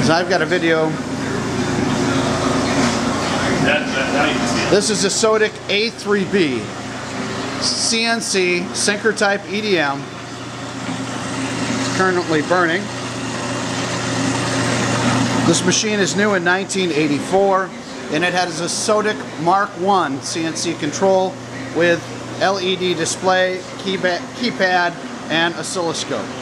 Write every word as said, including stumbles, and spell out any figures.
So I've got a video. That, that, now you can see it. This is a Sodick A three B C N C sinker type E D M. It's currently burning. This machine is new in nineteen eighty-four, and it has a Sodick Mark one C N C control with L E D display, keypad, and oscilloscope.